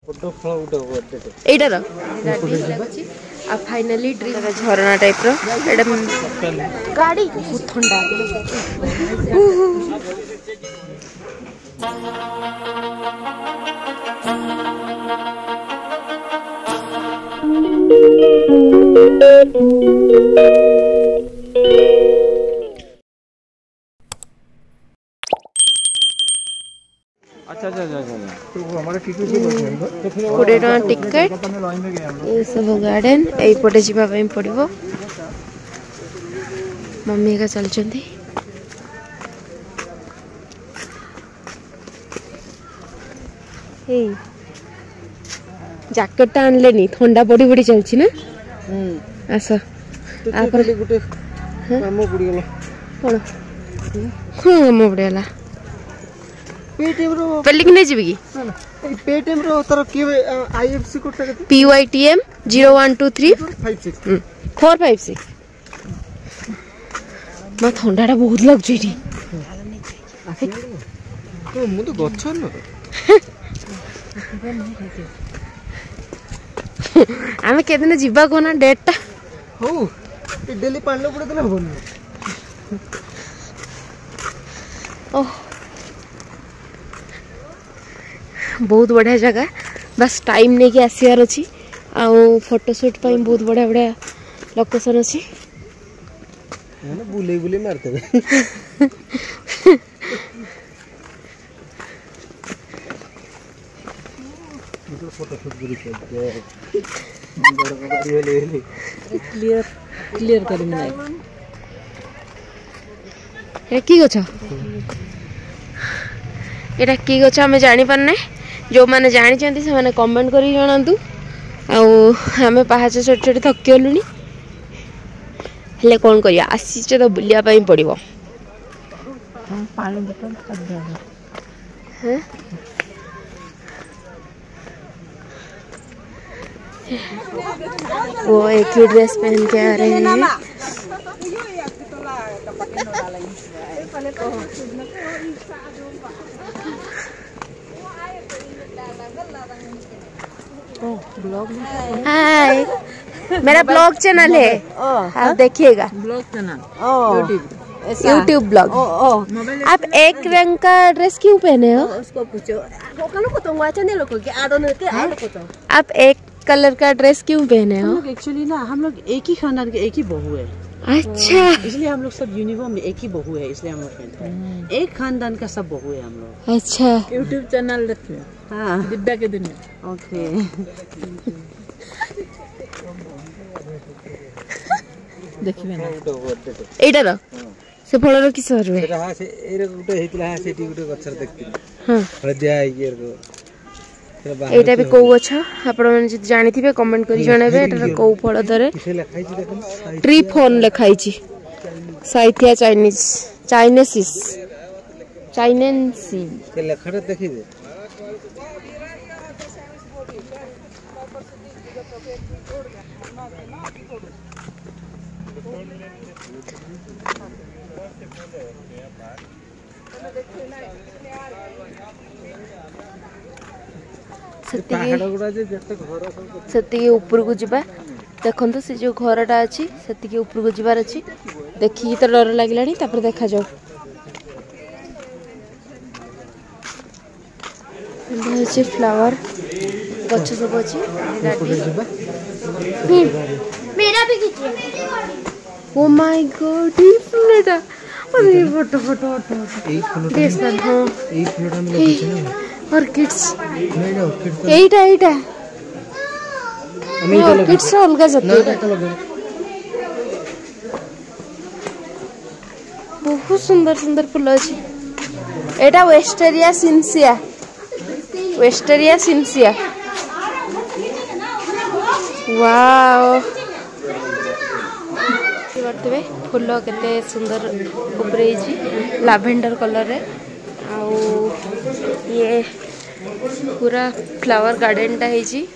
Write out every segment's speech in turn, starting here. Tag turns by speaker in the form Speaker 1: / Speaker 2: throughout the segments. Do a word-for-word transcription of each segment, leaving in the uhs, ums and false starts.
Speaker 1: एटार लाଗୁଛି आ फाइनली ड्रिंक झरना टाइप रो एटा गाड़ी बहुत ठंडा
Speaker 2: अच्छा अच्छा अच्छा तो हमारे टिकट
Speaker 1: कोड़े टका टिकट ये सब गार्डन यही पटे जावाई पड़ो मम्मी का चलती जैकेट टा आनले ठंडा बड़ी बड़ी चलची ना आस
Speaker 2: गोटे काम पड़गला
Speaker 1: कौन हाँ काम पड़गला
Speaker 2: पेटीएम रो
Speaker 1: पेलिक नहीं जीवी की
Speaker 2: पेटीएम रो तार के आईएफएससी कोड ता
Speaker 1: P Y T M zero one two three
Speaker 2: five six
Speaker 1: four five six मा ठंडाटा बहुत लागछ एठी
Speaker 2: तो मु तो गछ न
Speaker 1: आमे केदिन जिबा कोना डेट ता
Speaker 2: हो ए डेली पाणलो पड़े देले होबन
Speaker 1: ओह बहुत बढ़िया जगह बस टाइम नहीं कि आसियार अच्छी आउ फोटोशूट पाई बहुत बढ़िया बढ़िया लोकेशन अच्छी
Speaker 2: बुले बुले मारते फोटोशूट क्लियर क्लियर करें
Speaker 1: ए की गछ एटा की गछ हमें जानी पारने जो मैंने जानी चाहती से मैंने कमेंट करी जणांतु आमे पहाच चढ़ चढ़ थकी गलुनी हेले कौन करिया आसीचे तो बुलिया पाई पड़िबो
Speaker 3: पानी बोतल
Speaker 1: हैं वो एक ही ड्रेस पहन के आ रहे हैं हाय मेरा ब्लॉग चैनल है आप देखिएगा
Speaker 3: ब्लॉग चैनल
Speaker 1: यूट्यूब ब्लॉग आप एक रंग का ड्रेस क्यों पहने हो
Speaker 3: उसको पूछो
Speaker 1: आप एक कलर का ड्रेस क्यों पहने हो
Speaker 3: एक्चुअली ना हम लोग एक ही खानदान के एक ही बहू है
Speaker 1: अच्छा
Speaker 3: इसलिए हम लोग सब यूनिफॉर्म में एक ही बहू है इसलिए हम लोग पहनते हैं एक खानदान का सब बहू है हम लोग
Speaker 1: अच्छा
Speaker 3: यूट्यूब चैनल देखिए हाँ दिव्या के दिन ओके देखिए ना
Speaker 1: एटा रो से फल रो किस रे
Speaker 2: रहा से एरे गुटे हेतिला सेटी गुटे गछर देखति
Speaker 1: हां
Speaker 2: हळदिया इयर को
Speaker 1: एटा भी को गछ आपण मन जि जानि थिबे कमेंट करी जणाबे एटा को फल दरे ट्री फोन लिखाई छी साइथिया चाइनीज चाइनेसिस चाइनेंसी
Speaker 2: के लेखरे देखि दे
Speaker 1: से ऊपर को जीवा देखो से जो घरटा अच्छी से ऊपर को जीवार अच्छी देखिए तो डर लगे देखा जाओ अच्छे फ्लावर गछ सब अच्छी मेरा भी ओ माय गॉड ये फुलटा अरे फोटो फोटो फोटो
Speaker 2: এই ফুলটা
Speaker 1: हां
Speaker 2: এই ফুলটা আমি লিখেছি না
Speaker 1: ऑर्किड्स
Speaker 2: नहीं ऑर्किड्स
Speaker 1: এইটা এইটা
Speaker 2: আমি এটা
Speaker 1: ऑर्किड्स अलग जाते
Speaker 2: ना এটা लगा
Speaker 1: बहुत सुंदर सुंदर फूल अछि एटा वेस्टेरिया सिनसिया वेस्टेरिया सिनसिया वाओ करते फूल केते सुंदर ऊपर लैवेंडर कलर रे आउ ये पूरा फ्लावर गार्डन टा है जी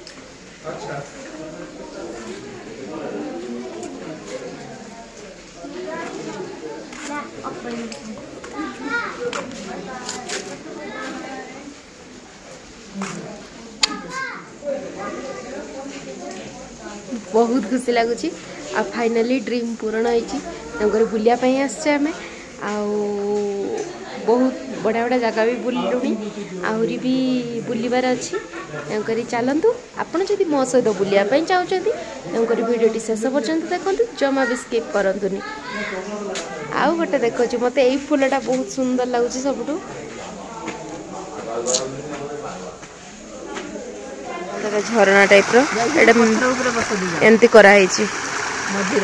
Speaker 1: बहुत खुशी लगुच आ फाइनाली ड्रीम पूरण होकर बुलायापी आसचे आम आ बहुत बढ़िया बढ़िया जगह भी बुलुनी आहरी भी बुलबार अच्छी तेणुक चलतु आपड़ जदि मो सहित बुलायापी चाहते तेणुक भिडियो शेष पर्यंत देखते जमा भी स्किप करतुनि आउ गोटे देखो मत यही फुलटा बहुत सुंदर लगुच सबुठ झरना टाइप एमती कराई मझीर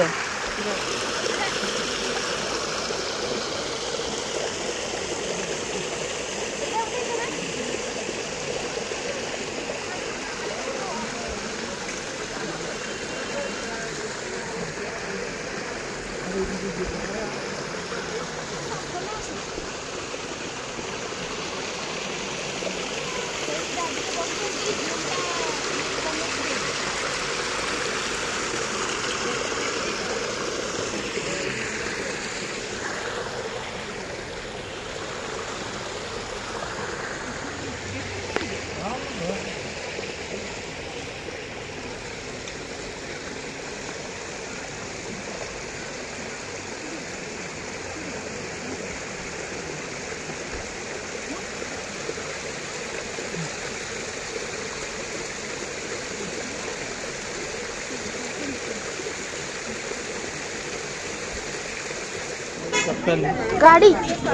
Speaker 1: गाड़ी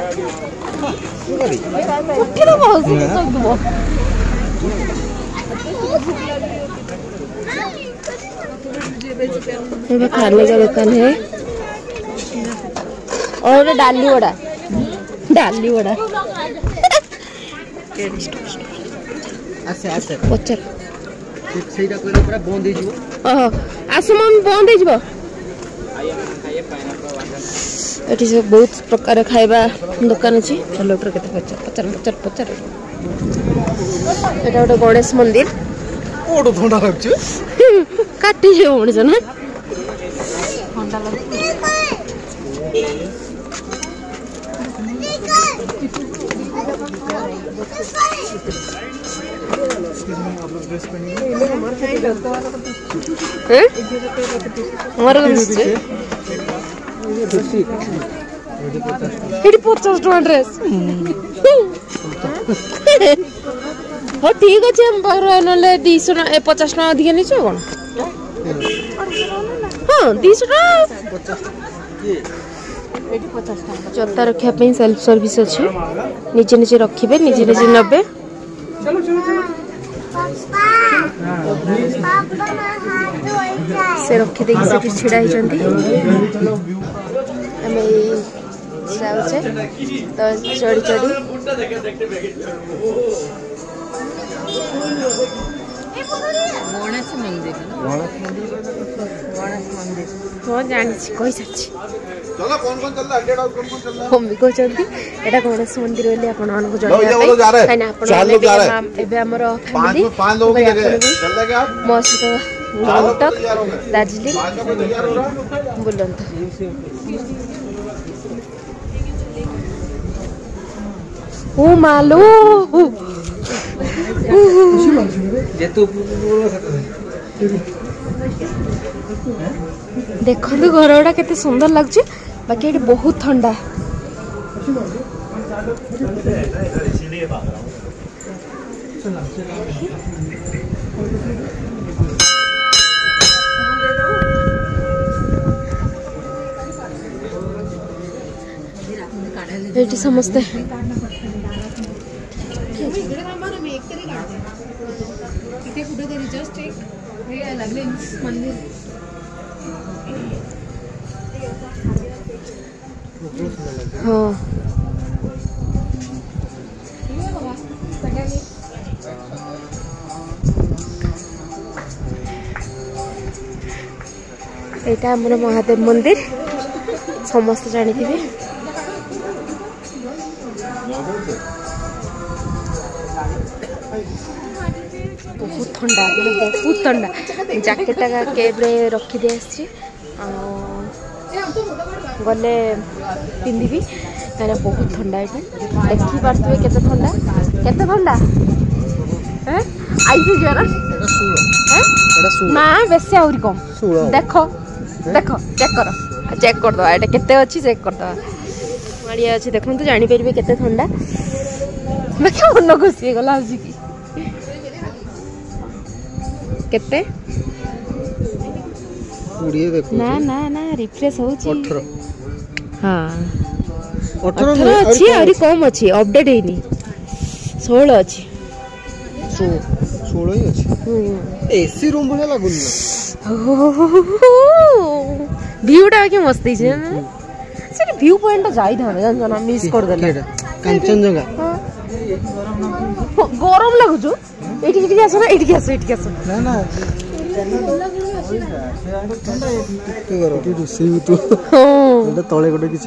Speaker 1: खाने का दुकान है और डाली वड़ा डाली वड़ा पचार आस मम्मी बंद हो ये सब बहुत प्रकार खाइबा दुकान अच्छी चलो के पचार पचार पचार पचार यहाँ गोटे गणेश मंदिर काटी मनीष ना पचास टका ड्रेस हाँ ठीक अच्छे आम पाखे ना दुईश पचास टाँग अधिक नहीं कौन हाँ दुईश जता रखापी सेल्फ सर्विस अच्छे निजे निजे रखिए निजे निजे नबे से रखी देखिए से छिड़ा होती जाऊे तो चढ़ी चढ़ी गणेश मंदिर हाँ जानी कही सारी मम्मी कहते यहाँ गणेश मंदिर बोली आप मो सहित गंगटक दार्जिलिंग बुलंत ओ मालो देखो घर गुड़ा केते सुंदर लगुच बाकी ये बहुत ठंडा ये समस्ते हाँ यहाँ आमर महादेव मंदिर समस्त जानी थे बहुत ठंडा बहुत ठंडा जैकेट कैब रे रखी दे गले पिंधि कहीं बहुत ठंडा ये देखी पारे के ठंडा के ठंडा आई ज्वर ना बेसी आउरी कम देख देख चेक कर चेक कर दवा एटा केते अछि चेक कर दवा माड़िया अछि देखन तो जानि परबे केते ठंडा देखा मन खुशी गला अछि की केते
Speaker 2: कोड़िए देखो
Speaker 1: ना ना ना रिफ्रेश होछि
Speaker 2: अठारह
Speaker 1: हां
Speaker 2: अठारह
Speaker 1: अछि आउरी कम अछि अपडेट हेनी सोलह अछि
Speaker 2: सोलह ही अछि एसी रूम भले लागुनी
Speaker 1: व्यूटा के मस्त है से व्यू पॉइंट जाई था जान जाना मिस कर देला
Speaker 2: कंचनजंगा
Speaker 1: गरम लागु जो एठी एठी आसो ना एठी आसो एठी आसो
Speaker 2: ना ना के गरम रुसी तू एटा तळे गोटे किछि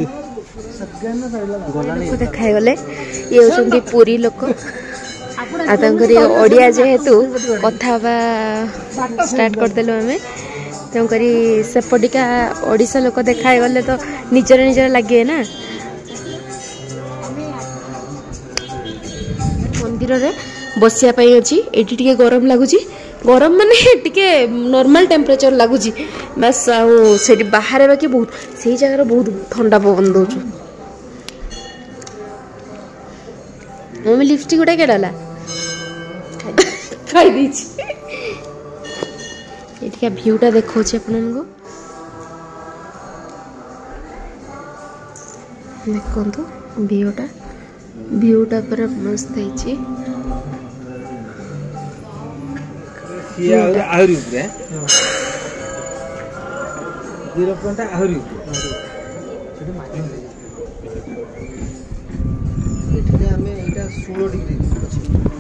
Speaker 1: को देखाय गले ये होसंती पूरी लोक आ तंकरी ओडिया जेहेतु कथा बा स्टार्ट कर देलो हमें तंकरी सेपटिका ओडिसा लोक देखाय गले तो निजर निजर लागे ना मंदिर रे बसिया पई अछि एठी टिके गरम लागुची गरम माने टिके नॉर्मल टेम्परेचर लागुची बस आ सेठी बाहर बाकी बहुत सही जगह बहुत ठंडा पवन दोछु मम्मी लिपस्टिक उठा के डाला खाई दीची एठिका व्यूटा देखो छे अपन को देखो तो व्यूटा व्यूटा पर मस्त है छी
Speaker 2: ये आहुरी ऊपर जीरो पॉइंट आहुरी ऊपर एठिका हमें एटा सोलह डिग्री अछि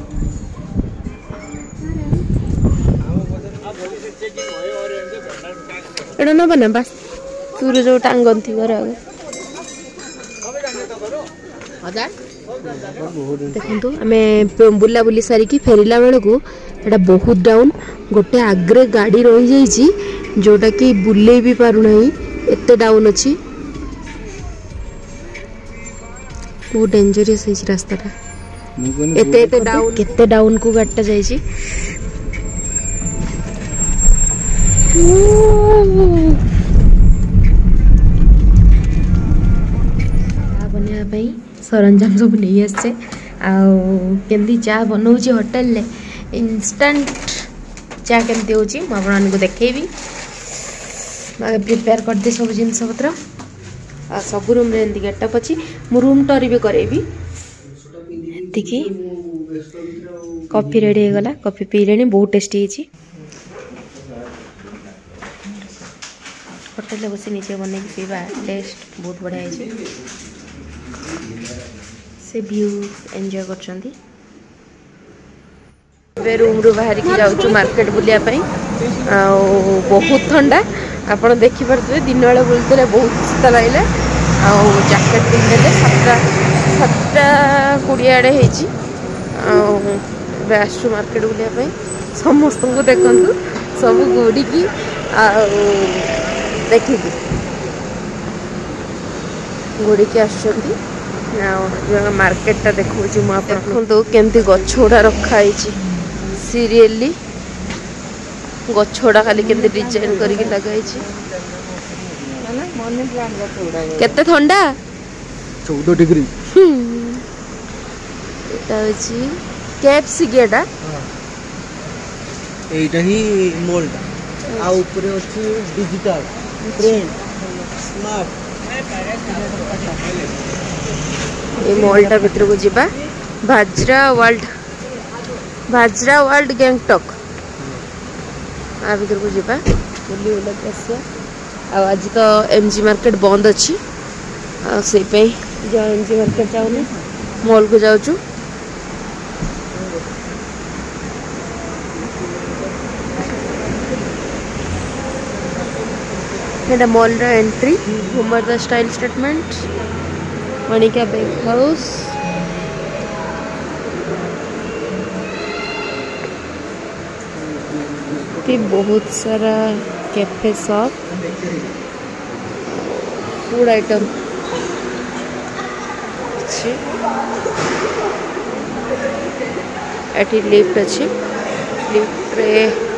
Speaker 1: एटा न बना बस तूर जो टांगन थी घर देखो आमे बुला बुली सारी की फेरिला बेल को एटा बहुत डाउन गोटे आग्रे गाड़ी रही जाइछि जोटा कि बुले भी पारु नहीं एते डाउन अछि बहुत डेंजरस है रास्ता टा एते एते डाउन केते डाउन को गाड़टा जाइछि बनिया भाई सरंजाम सब नहीं आसे आमती चा बनाऊँगी होटेल ले इंस्टेंट चा केमती होची मु आपको देखेबी प्रिपेयर कर दे सब जिन पत्र आ सब रूम रे एंती गेटअप अच्छी मु रूम टूर भी करेबी देखी कॉफी रेडी हो गला कॉफी पी लेनी बहुत टेस्टी है होटेल बस नीचे बन पीवा टेस्ट बहुत बढ़िया है से व्यू एंजॉय करछंती रूम रू बाहर की जाऊँ मार्केट बुलिया बहुत ठंडा आपड़ देखिपे दिन बेला बुलते बहुत शीत लगे जैकेट पिंधे सातटा सातटा कोड़े आड़े आसु मार्केट बुलिया समस्त को देखु सब गोड़िकी देखिकी गोड़िकी आसुँच मार्केट टा देखो देखो केमती गछोड़ा रखाई सीरियली गछोड़ा खाली केमती डिजाइन करके लगाई केते ठंडा
Speaker 2: चौदह डिग्री
Speaker 1: एटा होची केएफसी गेटा
Speaker 2: एटा ही मॉलटा आ ऊपर अछि डिजिटल ट्रेंड स्मार्ट
Speaker 1: ये मॉलटा भीतर को जीवा भाजरा वर्ल्ड भाजरा वर्ल्ड गैंगटॉक आ भीतर को जीवा बुली बुला के आसिया आ आज तो एमजी मार्केट बंद अच्छी आ से पे जो एमजी मार्केट जाऊनी मॉल को जाऊचु एटा मॉल रा एंट्री घुमर द स्टाइल स्टेटमेंट मणिका बेक हाउस बहुत सारा कैफे शॉप फूड आइटम अच्छी लिफ्ट अच्छी लिफ्ट ତାପରେ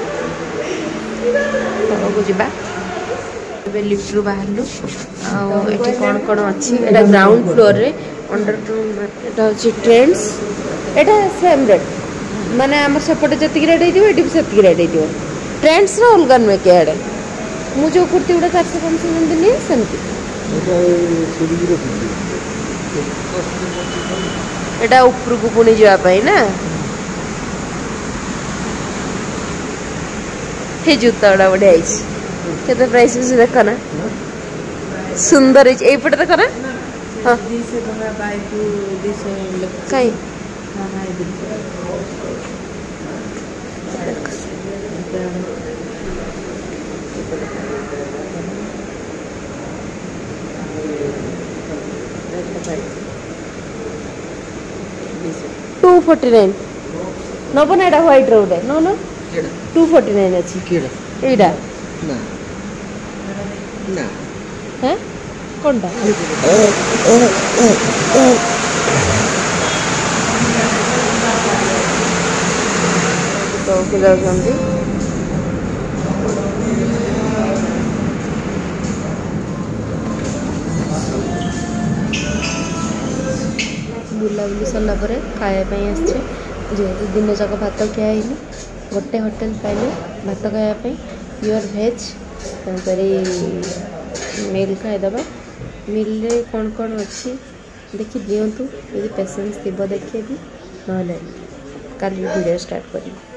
Speaker 1: ତଳକୁ ଯିବା। ଏବେ ଲିଫ୍ଟରୁ ବାହାରିଲୁ। ଆଉ ଏଠି କ'ଣ କ'ଣ ଅଛି ଏଇଟା ଗ୍ରାଉଣ୍ଡ ଫ୍ଲୋରରେ ଅଣ୍ଡରଗ୍ରାଉଣ୍ଡ ମାର୍କେଟ ଅଛି ଟ୍ରେଣ୍ଡସ୍। ଏଇଟା ସେମ୍ ରେଟ୍ ମାନେ ଆମର ସେପଟେ ଯେତିକି ରେଟ୍ ହେଇଥିବ ଏଠି ବି ସେତିକି ରେଟ୍ ହେଇଥିବ। ଟ୍ରେଣ୍ଡସ୍ର ଅଲଗା ନୁହେଁ କିଆଡ଼େ। ମୁଁ ଯେଉଁ କୁର୍ତ୍ତୀ ଗୁଡ଼ା ଚାରିଶହ ପାଞ୍ଚଶହ ଯେମିତି ନିଏ ସେମିତି। ଏଇଟା ଉପରକୁ ପୁଣି ଯିବା ପାଇଁ ନା। हे जूता गुड़ा बढ़िया केते प्राइस से देख ना सुंदर एपटे देख ना हाँ कहीं टू फोर्टी नाइन नब ना यहाँ white road no no two forty nine अच्छी एटा
Speaker 2: ना ना
Speaker 1: हैं कोनटा तो के जाउछंती बुलाबुली सरला परे खाया पई आछे जेहेतु दिन जाक भात खिया गोटे होटेल पाइले भात खायापी प्योर भेज मिल खाईदबा मिल कौन कौन अच्छी देखी दिंतु यदि पेसेंस थी देखिए भी ना काली वीडियो स्टार्ट करी।